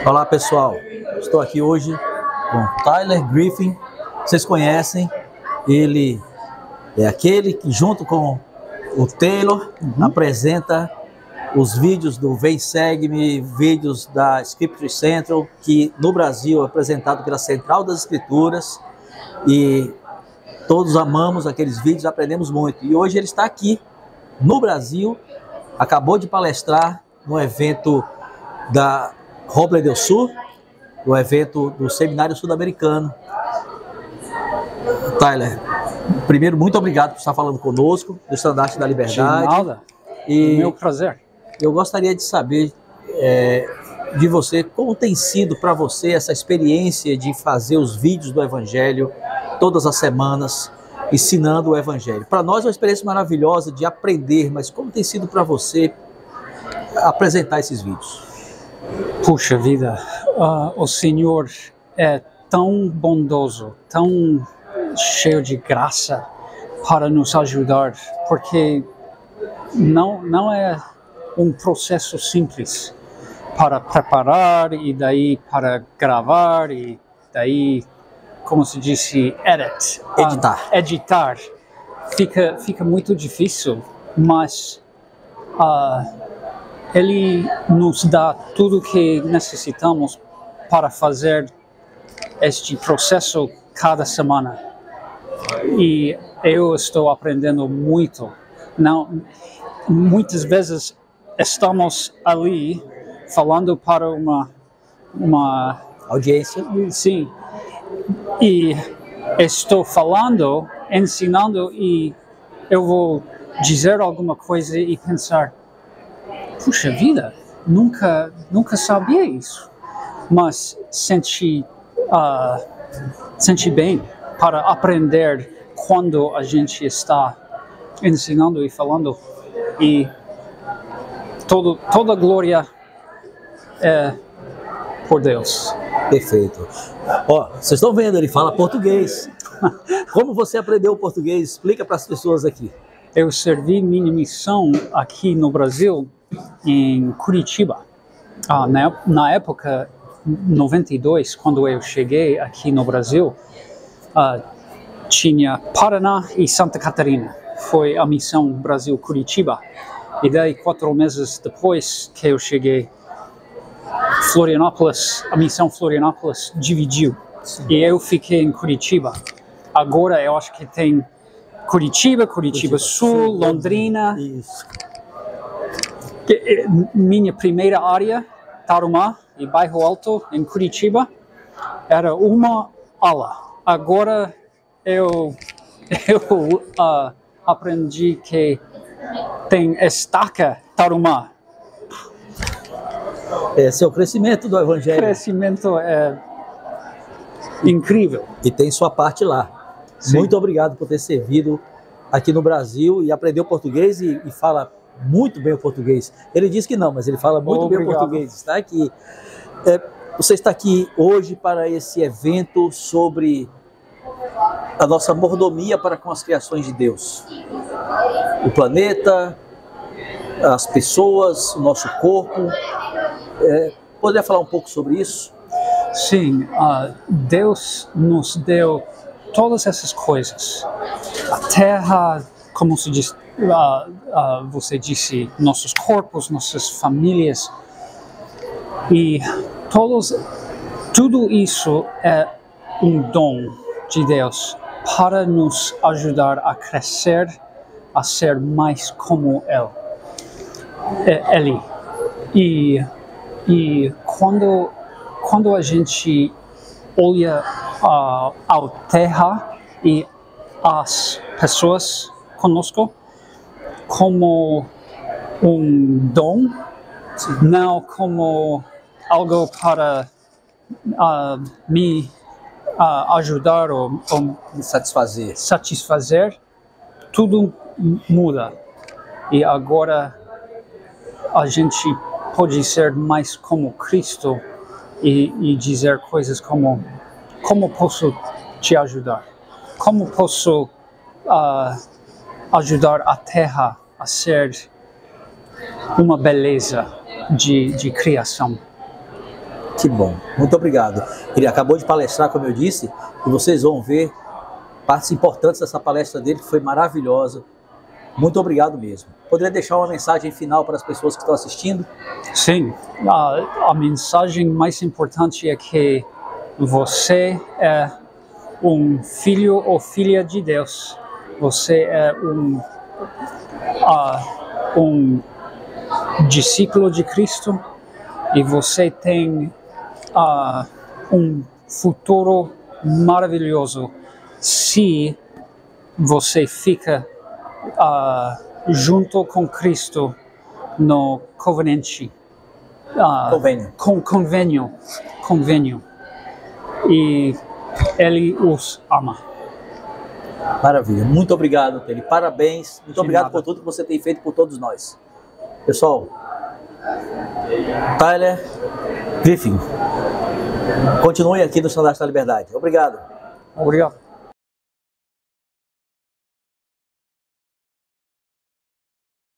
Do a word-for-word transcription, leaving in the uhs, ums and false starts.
Olá pessoal, estou aqui hoje com Tyler Griffin. Vocês conhecem, ele é aquele que junto com o Taylor uhum. apresenta os vídeos do Vem Segue-me, vídeos da Scripture Central, que no Brasil é apresentado pela Central das Escrituras, e todos amamos aqueles vídeos, aprendemos muito. E hoje ele está aqui no Brasil, acabou de palestrar no evento da Roble del Sur, o evento do Seminário Sul-Americano. Tyler, primeiro, muito obrigado por estar falando conosco do Estandarte da Liberdade. De nada, e é meu prazer. Eu gostaria de saber é, de você, como tem sido para você essa experiência de fazer os vídeos do Evangelho todas as semanas, ensinando o Evangelho. Para nós é uma experiência maravilhosa de aprender, mas como tem sido para você apresentar esses vídeos? Puxa vida, uh, o Senhor é tão bondoso, tão cheio de graça para nos ajudar, porque não, não é um processo simples para preparar e daí para gravar e daí, como se disse, edit, editar. Um, editar. Fica, fica muito difícil, mas uh, Ele nos dá tudo o que necessitamos para fazer este processo cada semana. E eu estou aprendendo muito. Não, muitas vezes estamos ali falando para uma, uma audiência. Sim. E estou falando, ensinando, e eu vou dizer alguma coisa e pensar: puxa vida, nunca, nunca sabia isso. Mas senti, uh, senti bem para aprender quando a gente está ensinando e falando. E todo, toda a glória é por Deus. Perfeito. Ó, vocês estão vendo, ele fala português. Como você aprendeu o português? Explica para as pessoas aqui. Eu servi minha missão aqui no Brasil, em Curitiba. Ah, na, na época, noventa e dois, quando eu cheguei aqui no Brasil, ah, tinha Paraná e Santa Catarina. Foi a missão Brasil-Curitiba. E daí, quatro meses depois que eu cheguei, Florianópolis, a missão Florianópolis dividiu. Sim. E eu fiquei em Curitiba. Agora eu acho que tem Curitiba, Curitiba, Curitiba Sul, Londrina. Isso. Minha primeira área, Tarumã e Bairro Alto, em Curitiba, era uma ala. Agora eu, eu uh, aprendi que tem Estaca Tarumã. Esse é o crescimento do Evangelho. O crescimento é incrível. E tem sua parte lá. Sim. Muito obrigado por ter servido aqui no Brasil e aprendeu português e, e fala muito bem o português. Ele diz que não, mas ele fala muito Obrigado. bem o português. Está aqui. É, você está aqui hoje para esse evento sobre a nossa mordomia para com as criações de Deus. O planeta, as pessoas, o nosso corpo. É, poderia falar um pouco sobre isso? Sim, uh, Deus nos deu todas essas coisas. A terra, como se diz, uh, uh, você disse, nossos corpos, nossas famílias. E todos, tudo isso é um dom de Deus para nos ajudar a crescer, a ser mais como Ele. Ele. E, e quando, quando a gente olha uh, a terra e as pessoas conosco como um dom, não como algo para uh, me uh, ajudar ou, ou satisfazer. satisfazer, tudo muda. E agora a gente pode ser mais como Cristo e, e dizer coisas como: como posso te ajudar? Como posso uh, ajudar a terra a ser uma beleza de, de criação? Que bom, muito obrigado. Ele acabou de palestrar, como eu disse, e vocês vão ver partes importantes dessa palestra dele, que foi maravilhosa. Muito obrigado mesmo. Poderia deixar uma mensagem final para as pessoas que estão assistindo? Sim, a, a mensagem mais importante é que você é um filho ou filha de Deus. Você é um, uh, um discípulo de Cristo e você tem uh, um futuro maravilhoso se você fica uh, junto com Cristo no covenante, uh, Convênio. Com, convênio, convênio, e Ele os ama. Maravilha, muito obrigado, Tele. Parabéns, muito De obrigado nada. por tudo que você tem feito por todos nós. Pessoal, Tyler Griffin, continue aqui no Estandarte da Liberdade. Obrigado. Obrigado.